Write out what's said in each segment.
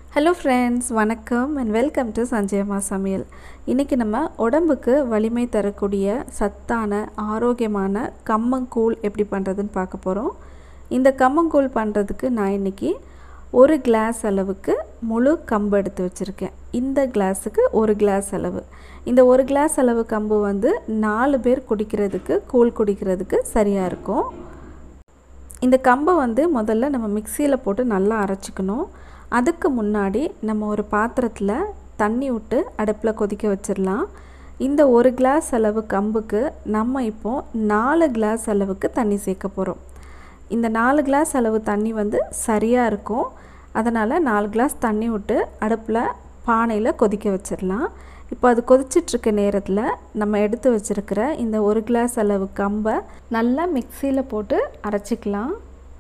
Hello friends, வணக்கம் and welcome to சஞ்சயம்மா சமையல். இன்னைக்கு நம்ம உடம்புக்கு வலிமை தரக்கூடிய சத்தான ஆரோக்கியமான கம்மங்கூழ் எப்படி பண்றதுன்னு பார்க்க போறோம். இந்த கம்மங்கூழ் பண்றதுக்கு நான் இன்னைக்கு 1 கிளாஸ் அளவுக்கு முழு கம்பு எடுத்து வச்சிருக்கேன். இந்த கிளாஸுக்கு 1 கிளாஸ் அளவு. இந்த 1 கிளாஸ் அளவு கம்பு வந்து 4 பேர் குடிக்கிறதுக்கு கூழ் குடிக்கிறதுக்கு சரியா இருக்கும். இந்த கம்பை வந்து முதல்ல நம்ம மிக்ஸியில போட்டு நல்லா அரைச்சுக்கணும். அதுக்கு முன்னாடி நம்ம ஒரு பாத்திரத்தில் தண்ணி விட்டு அடுப்பில் கொதிக்க வச்சிடலாம். இந்த 1 கிளாஸ் அளவு கம்புக்கு நம்ம இப்போ 4 கிளாஸ் அளவுக்கு தண்ணி சேர்க்க போகிறோம். இந்த 4 கிளாஸ் அளவு தண்ணி வந்து சரியாக இருக்கும். அதனால் 4 கிளாஸ் தண்ணி விட்டு அடுப்பில் பானையில் கொதிக்க வச்சிடலாம். இப்போ அது கொதிச்சிட்ருக்க நேரத்தில் நம்ம எடுத்து வச்சுருக்கிற இந்த 1 கிளாஸ் அளவு கம்பை நல்லா மிக்ஸியில் போட்டு அரைச்சிக்கலாம்.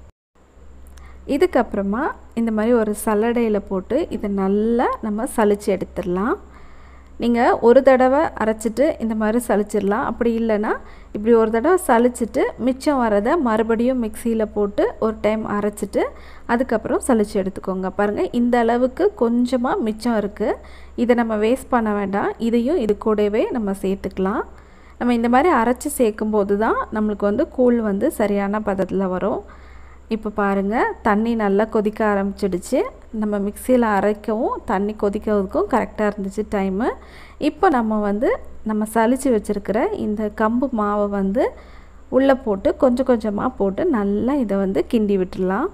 இதுக்கப்புறமா இந்த மாதிரி ஒரு சல்லடையில் போட்டு இதை நல்லா நம்ம சலிச்சு எடுத்துடலாம். நீங்கள் ஒரு தடவை அரைச்சிட்டு இந்த மாதிரி சலிச்சிடலாம். அப்படி இல்லைன்னா இப்படி ஒரு தடவை சலிச்சிட்டு மிச்சம் வரதை மறுபடியும் மிக்ஸியில் போட்டு ஒரு டைம் அரைச்சிட்டு அதுக்கப்புறம் சலிச்சு எடுத்துக்கோங்க. பாருங்கள், இந்த அளவுக்கு கொஞ்சமாக மிச்சம் இருக்குது. இதை நம்ம வேஸ்ட் பண்ண வேண்டாம். இதையும் இது கூடவே நம்ம சேர்த்துக்கலாம். நம்ம இந்த மாதிரி அரைச்சி சேர்க்கும்போது தான் நம்மளுக்கு வந்து கூழ் வந்து சரியான பதத்தில் வரும். இப்போ பாருங்கள், தண்ணி நல்லா கொதிக்க ஆரம்பிச்சிடுச்சு. நம்ம மிக்சியில் அரைக்கவும் தண்ணி கொதிக்கிறதுக்கும் கரெக்டாக இருந்துச்சு டைமு. இப்போ நம்ம சலிச்சு வச்சுருக்கிற இந்த கம்பு மாவை வந்து உள்ளே போட்டு கொஞ்சம் கொஞ்சமாக போட்டு நல்லா இதை வந்து கிண்டி விட்டுடலாம்.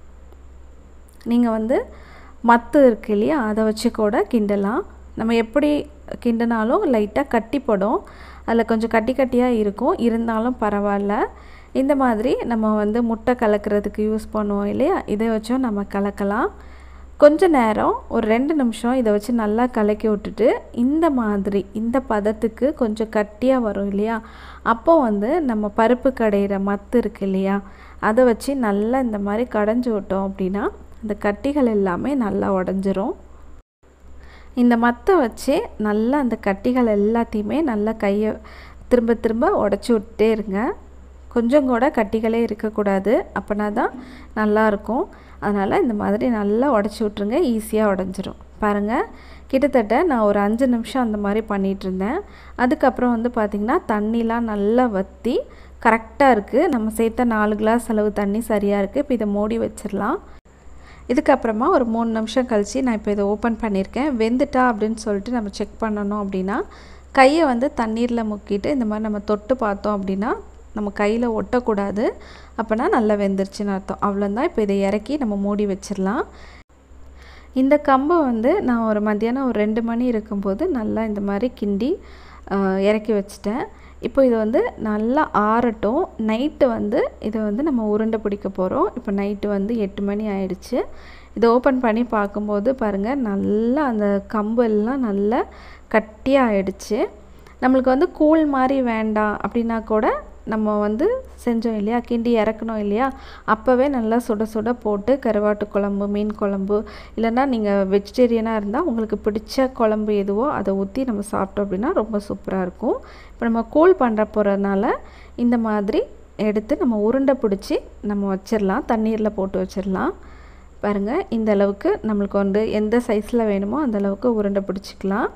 நீங்கள் வந்து மத்து இருக்கு இல்லையா, அதை வச்சு கூட கிண்டலாம். நம்ம எப்படி கிண்டினாலும் லைட்டாக கட்டிப்படும். அதில் கொஞ்சம் கட்டி கட்டியாக இருக்கும், இருந்தாலும் பரவாயில்ல. இந்த மாதிரி நம்ம வந்து முட்டை கலக்கிறதுக்கு யூஸ் பண்ணுவோம் இல்லையா, இதை வச்சும் நம்ம கலக்கலாம். கொஞ்ச நேரம் ஒரு 2 நிமிஷம் இதை வச்சு நல்லா கலக்கி விட்டுட்டு இந்த மாதிரி இந்த பதத்துக்கு கொஞ்சம் கட்டியாக வரும் இல்லையா, அப்போ வந்து நம்ம பருப்பு கடையிற மத்து இருக்கு இல்லையா, அதை வச்சு நல்லா இந்த மாதிரி கடைஞ்சி விட்டோம் அப்படின்னா அந்த கட்டிகள் எல்லாமே நல்லா உடஞ்சிரும். இந்த மத்தை வச்சு நல்லா அந்த கட்டிகள் எல்லாத்தையுமே நல்லா கையை திரும்ப திரும்ப உடச்சி விட்டே இருங்க. கொஞ்சம் கூட கட்டிகளே இருக்கக்கூடாது, அப்படின்னா தான் நல்லாயிருக்கும். அதனால் இந்த மாதிரி நல்லா உடச்சி விட்ருங்க, ஈஸியாக உடஞ்சிரும். பாருங்கள், கிட்டத்தட்ட நான் ஒரு 5 நிமிஷம் அந்த மாதிரி பண்ணிகிட்ருந்தேன். அதுக்கப்புறம் வந்து பார்த்திங்கன்னா தண்ணிலாம் நல்லா வற்றி கரெக்டாக இருக்குது. நம்ம சேர்த்த 4 கிளாஸ் அளவு தண்ணி சரியாக இருக்குது. இப்போ இதை மூடி வச்சிடலாம். இதுக்கப்புறமா ஒரு 3 நிமிஷம் கழித்து நான் இப்போ இதை ஓப்பன் பண்ணியிருக்கேன். வெந்துட்டா அப்படின்னு சொல்லிட்டு நம்ம செக் பண்ணணும் அப்படின்னா கையை வந்து தண்ணீரில் முக்கிட்டு இந்த மாதிரி நம்ம தொட்டு பார்த்தோம் அப்படின்னா நம்ம கையில் ஒட்டக்கூடாது. அப்போனா நல்லா வெந்துருச்சுன்னு அர்த்தம். அவ்வளோதான். இப்போ இதை இறக்கி நம்ம மூடி வச்சிடலாம். இந்த கம்பை வந்து நான் ஒரு மத்தியானம் ஒரு 2 மணி இருக்கும்போது நல்லா இந்த மாதிரி கிண்டி இறக்கி வச்சிட்டேன். இப்போ இது வந்து நல்லா ஆறட்டும். நைட்டு வந்து இதை வந்து நம்ம உருண்டை பிடிக்க போகிறோம். இப்போ நைட்டு வந்து 8 மணி ஆயிடுச்சு. இதை ஓப்பன் பண்ணி பார்க்கும்போது பாருங்கள், நல்லா அந்த கம்பு எல்லாம் நல்லா கட்டியாக ஆயிடுச்சு. நம்மளுக்கு வந்து கூழ் மாதிரி வேண்டாம் அப்படின்னா கூட நம்ம வந்து செஞ்சோம் இல்லையா, கிண்டி இறக்கணும் இல்லையா, அப்போவே நல்லா சுட சுட போட்டு கருவாட்டு குழம்பு, மீன் குழம்பு, இல்லைன்னா நீங்கள் வெஜிடேரியனாக இருந்தால் உங்களுக்கு பிடிச்ச குழம்பு எதுவோ அதை ஊற்றி நம்ம சாப்பிட்டோம் அப்படின்னா ரொம்ப சூப்பராக இருக்கும். இப்போ நம்ம கூழ் பண்ணுற போகிறதுனால இந்த மாதிரி எடுத்து நம்ம உருண்டை பிடிச்சி நம்ம வச்சிடலாம், தண்ணீரில் போட்டு வச்சிடலாம். பாருங்கள், இந்த அளவுக்கு நம்மளுக்கு வந்து எந்த சைஸில் வேணுமோ அந்த அளவுக்கு உருண்டை பிடிச்சிக்கலாம்.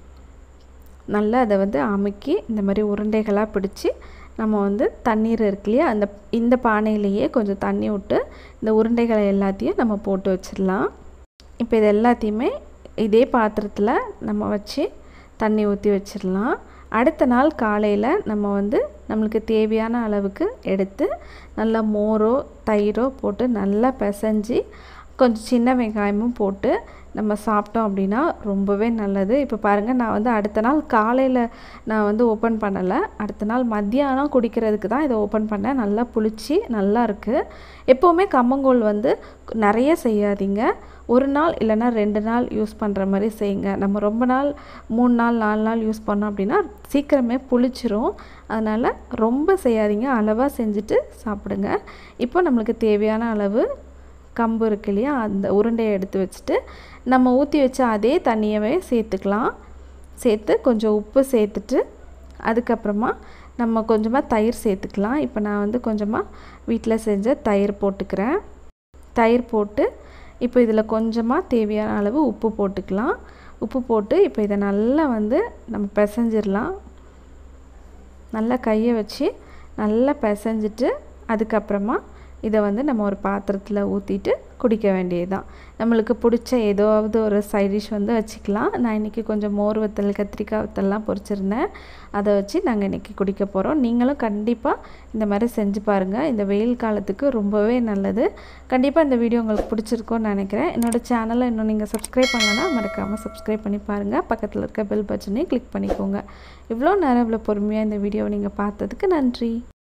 நல்லா அதை வந்து அமுக்கி இந்த மாதிரி உருண்டைகளாக பிடிச்சி நம்ம வந்து தண்ணீர் இருக்கு இல்லையா, இந்த பானையிலேயே கொஞ்சம் தண்ணி விட்டு இந்த உருண்டைகளை எல்லாத்தையும் நம்ம போட்டு வச்சிடலாம். இப்போ இது எல்லாத்தையுமே இதே பாத்திரத்தில் நம்ம வச்சு தண்ணி ஊற்றி வச்சிடலாம். அடுத்த நாள் காலையில் நம்ம வந்து நம்மளுக்கு தேவையான அளவுக்கு எடுத்து நல்லா மோரோ தயிரோ போட்டு நல்லா பிசைஞ்சு கொஞ்சம் சின்ன வெங்காயமும் போட்டு நம்ம சாப்பிட்டோம் அப்படின்னா ரொம்பவே நல்லது. இப்போ பாருங்கள், நான் வந்து அடுத்த நாள் காலையில் நான் வந்து ஓப்பன் பண்ணலை. அடுத்த நாள் மத்தியானம் குடிக்கிறதுக்கு தான் இதை ஓப்பன் பண்ணேன். நல்லா புளிச்சு நல்லா இருக்குது. எப்போவுமே கம்மங்கூழ் வந்து நிறைய செய்யாதீங்க. 1 நாள் இல்லைன்னா 2 நாள் யூஸ் பண்ணுற மாதிரி செய்யுங்க. நம்ம ரொம்ப நாள் 3 நாள் 4 நாள் யூஸ் பண்ணோம் அப்படின்னா சீக்கிரமே புளிச்சிரும். அதனால் ரொம்ப செய்யாதீங்க, அளவாக செஞ்சுட்டு சாப்பிடுங்க. இப்போ நம்மளுக்கு தேவையான அளவு கம்பு இருக்கு இல்லையா, அந்த உருண்டையை எடுத்து வச்சுட்டு நம்ம ஊற்றி வச்ச அதே தண்ணியவே சேர்த்துக்கலாம். சேர்த்து கொஞ்சம் உப்பு சேர்த்துட்டு அதுக்கப்புறமா நம்ம கொஞ்சமாக தயிர் சேர்த்துக்கலாம். இப்போ நான் வந்து கொஞ்சமாக வீட்டில் செஞ்ச தயிர் போட்டுக்கிறேன். தயிர் போட்டு இப்போ இதில் கொஞ்சமாக தேவையான அளவு உப்பு போட்டுக்கலாம். உப்பு போட்டு இப்போ இதை நல்லா வந்து நம்ம பிசைஞ்சிடலாம். நல்லா கையை வச்சு நல்லா பிசைஞ்சிட்டு அதுக்கப்புறமா இதை வந்து நம்ம ஒரு பாத்திரத்தில் ஊற்றிட்டு குடிக்க வேண்டியதுதான். நம்மளுக்கு பிடிச்ச ஏதாவது ஒரு சைட் டிஷ் வந்து வச்சுக்கலாம். நான் இன்றைக்கி கொஞ்சம் மோர் வத்தல், கத்திரிக்காய் வத்தல்லாம் பொரிச்சிருந்தேன். அதை வச்சு நாங்கள் இன்றைக்கி குடிக்க போகிறோம். நீங்களும் கண்டிப்பாக இந்த மாதிரி செஞ்சு பாருங்கள். இந்த வெயில் காலத்துக்கு ரொம்பவே நல்லது. கண்டிப்பாக இந்த வீடியோ உங்களுக்கு பிடிச்சிருக்கும்னு நினைக்கிறேன். என்னோடய சேனலை இன்னும் நீங்கள் சப்ஸ்கிரைப் பண்ணலன்னா மறக்காமல் சப்ஸ்கிரைப் பண்ணி பாருங்கள். பக்கத்தில் இருக்க பெல் பட்டனையும் கிளிக் பண்ணிக்கோங்க. இவ்வளோ நேரம் இவ்வளோ பொறுமையாக இந்த வீடியோவை நீங்கள் பார்த்ததுக்கு நன்றி.